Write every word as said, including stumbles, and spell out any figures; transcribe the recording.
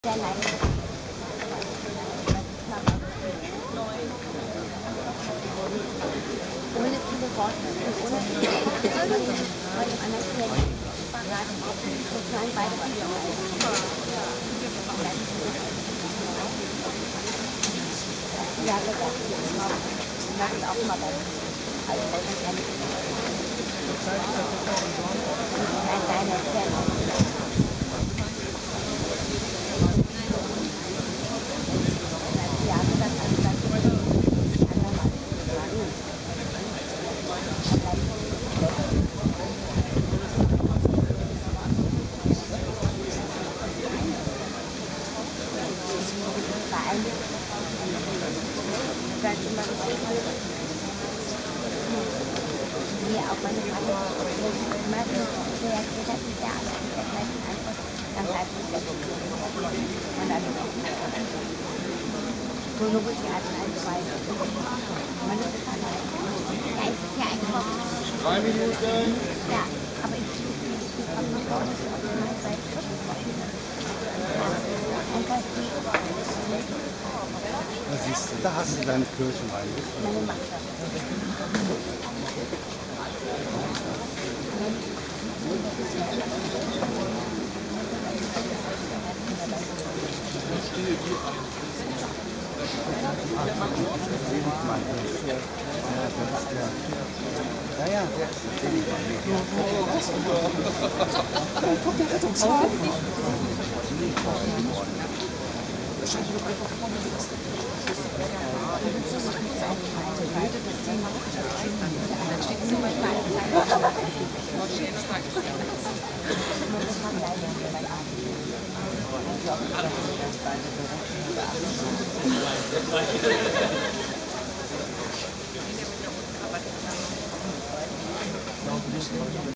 Sehr leicht. Ohne viele Worte und ohne von dem anderen Klienten verraten, so klein beide ja, gesagt, das ist auch immer bei mir. Also ganz ehrlich. Nein, deine erzählen auch nicht. Ja, gesagt, also das ist andermal. Bei allen dann immer so hier auch meine Frage, wenn sie immer so reagiert hat, ist ja alle mit der gleichen Antwort, dann bleibt es ja wirklich. Und dann ist es einfach so eine ruhige Art und Weise. Man ist total leicht. Ja, es ist ja eigentlich auch. Drei Minuten. Ja, aber ich finde, ich finde auch noch warum es optimal bei Frisch sein. Ja, einfach die. Da siehst du, da hast du deine Kirchen eigentlich. Meine Macher. Ja, ja, der erzähl ich mal. Kommt der Rettungswagen? Wahrscheinlich wird einfach vorne links.